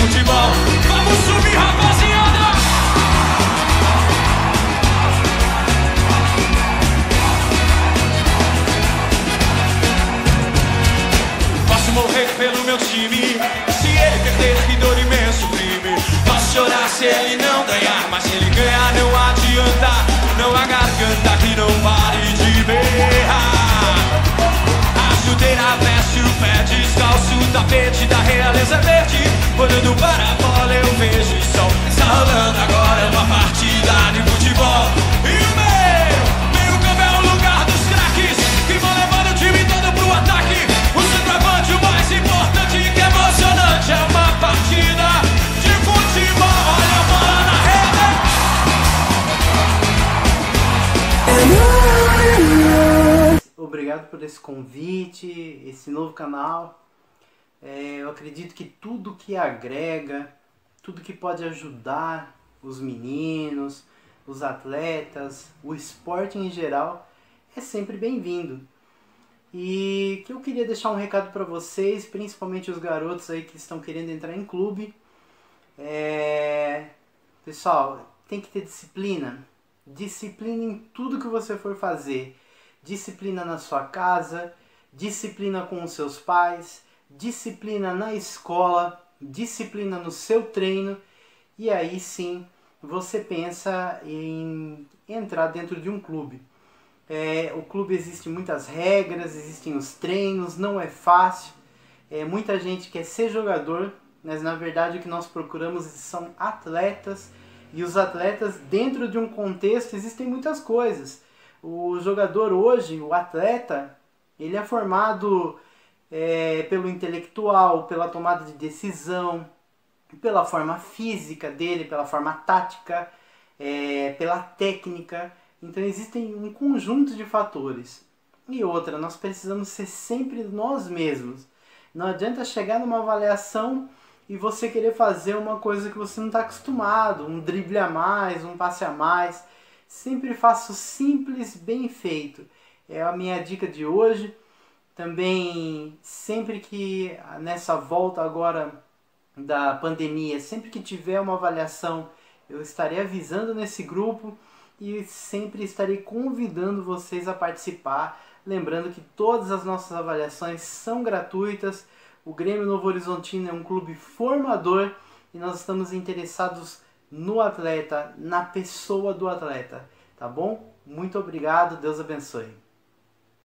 futebol. Vamos subir, rapaziada! Posso morrer pelo meu time, se ele perder, que dor imenso crime. Posso chorar se ele não ganhar, mas se ele ganhar não adianta. Não há garganta que não pare de berrar. A chuteira veste o pé descalço, o tapete da realeza verde. Olhando para a bola eu vejo o sol. Está rolando agora uma partida de futebol. E o meio campo é o lugar dos craques, que vão levando o time todo pro ataque. O centroavante, o mais importante, que é emocionante, é uma partida de futebol. Olha a bola na rede. Obrigado por esse convite, esse novo canal. Eu acredito que tudo que agrega, tudo que pode ajudar os meninos, os atletas, o esporte em geral, é sempre bem-vindo. E que eu queria deixar um recado para vocês, principalmente os garotos aí que estão querendo entrar em clube. Pessoal, tem que ter disciplina. Disciplina em tudo que você for fazer. Disciplina na sua casa, disciplina com os seus pais, disciplina na escola, disciplina no seu treino. E aí sim, você pensa em entrar dentro de um clube. O clube existe muitas regras, existem os treinos, não é fácil. Muita gente quer ser jogador, mas na verdade o que nós procuramos são atletas. E os atletas, dentro de um contexto, existem muitas coisas. O jogador hoje, o atleta, ele é formado pelo intelectual, pela tomada de decisão, pela forma física dele, pela forma tática, pela técnica. Então existem um conjunto de fatores. E outra, nós precisamos ser sempre nós mesmos. Não adianta chegar numa avaliação e você querer fazer uma coisa que você não está acostumado, um drible a mais, um passe a mais. Sempre faça o simples, bem feito. É a minha dica de hoje. Também, sempre que nessa volta agora da pandemia, sempre que tiver uma avaliação, eu estarei avisando nesse grupo e sempre estarei convidando vocês a participar. Lembrando que todas as nossas avaliações são gratuitas. O Grêmio Novo Horizontino é um clube formador e nós estamos interessados no atleta, na pessoa do atleta, tá bom? Muito obrigado, Deus abençoe.